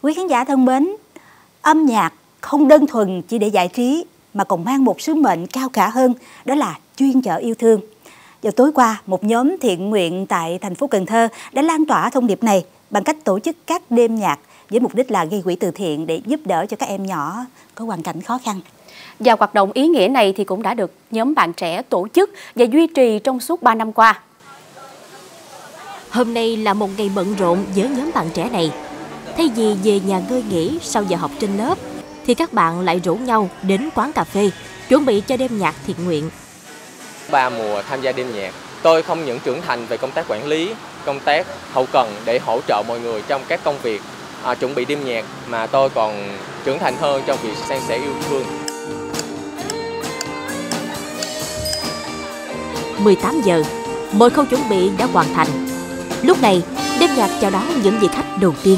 Quý khán giả thân mến, âm nhạc không đơn thuần chỉ để giải trí mà còn mang một sứ mệnh cao cả hơn, đó là chuyên chở yêu thương. Vào tối qua, một nhóm thiện nguyện tại thành phố Cần Thơ đã lan tỏa thông điệp này bằng cách tổ chức các đêm nhạc với mục đích là gây quỹ từ thiện để giúp đỡ cho các em nhỏ có hoàn cảnh khó khăn. Và hoạt động ý nghĩa này thì cũng đã được nhóm bạn trẻ tổ chức và duy trì trong suốt 3 năm qua. Hôm nay là một ngày bận rộn với nhóm bạn trẻ này. Thay vì về nhà ngơi nghỉ sau giờ học trên lớp, thì các bạn lại rủ nhau đến quán cà phê, chuẩn bị cho đêm nhạc thiện nguyện. 3 mùa tham gia đêm nhạc, tôi không những trưởng thành về công tác quản lý, công tác hậu cần để hỗ trợ mọi người trong các công việc chuẩn bị đêm nhạc, mà tôi còn trưởng thành hơn trong việc san sẻ yêu thương. 18 giờ, mọi khâu chuẩn bị đã hoàn thành. Lúc này, đêm nhạc chào đón những vị khách đầu tiên.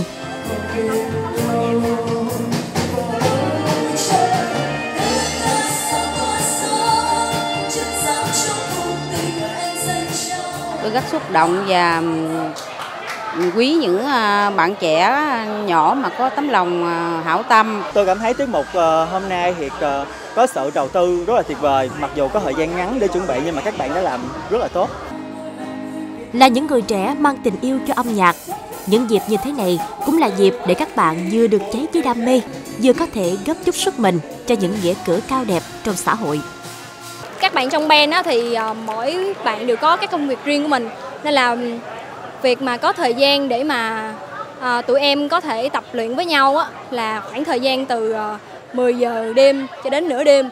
Tôi rất xúc động và quý những bạn trẻ nhỏ mà có tấm lòng hảo tâm. Tôi cảm thấy tiết mục hôm nay thì có sự đầu tư rất là tuyệt vời. Mặc dù có thời gian ngắn để chuẩn bị nhưng mà các bạn đã làm rất là tốt. Là những người trẻ mang tình yêu cho âm nhạc, những dịp như thế này cũng là dịp để các bạn vừa được cháy với đam mê, vừa có thể góp chút sức mình cho những nghĩa cử cao đẹp trong xã hội. Các bạn trong band thì mỗi bạn đều có các công việc riêng của mình, nên là việc mà có thời gian để mà tụi em có thể tập luyện với nhau là khoảng thời gian từ 10 giờ đêm cho đến nửa đêm.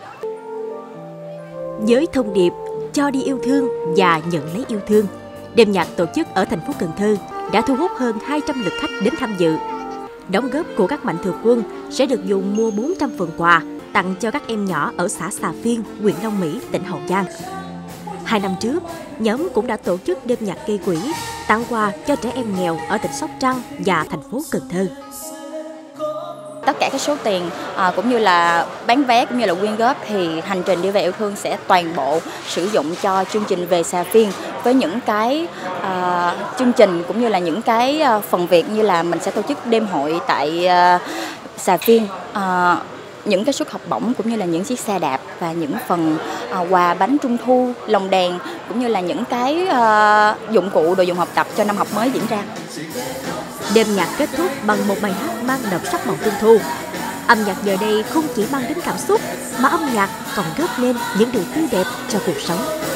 Với thông điệp cho đi yêu thương và nhận lấy yêu thương, đêm nhạc tổ chức ở thành phố Cần Thơ đã thu hút hơn 200 lượt khách đến tham dự. Đóng góp của các mạnh thường quân sẽ được dùng mua 400 phần quà tặng cho các em nhỏ ở xã Xà Phiên, huyện Long Mỹ, tỉnh Hậu Giang. 2 năm trước, nhóm cũng đã tổ chức đêm nhạc gây quỹ, tặng quà cho trẻ em nghèo ở tỉnh Sóc Trăng và thành phố Cần Thơ. Tất cả các số tiền cũng như là bán vé cũng như là quyên góp thì hành trình đi về yêu thương sẽ toàn bộ sử dụng cho chương trình về Xà Phiên, với những cái chương trình cũng như là những cái phần việc như là mình sẽ tổ chức đêm hội tại Xà Phiên, những cái suất học bổng cũng như là những chiếc xe đạp và những phần quà bánh trung thu, lồng đèn cũng như là những cái dụng cụ đồ dùng học tập cho năm học mới diễn ra. Đêm nhạc kết thúc bằng một bài hát mang đậm sắc màu trung thu. Âm nhạc giờ đây không chỉ mang đến cảm xúc mà âm nhạc còn góp nên những điều tươi đẹp cho cuộc sống.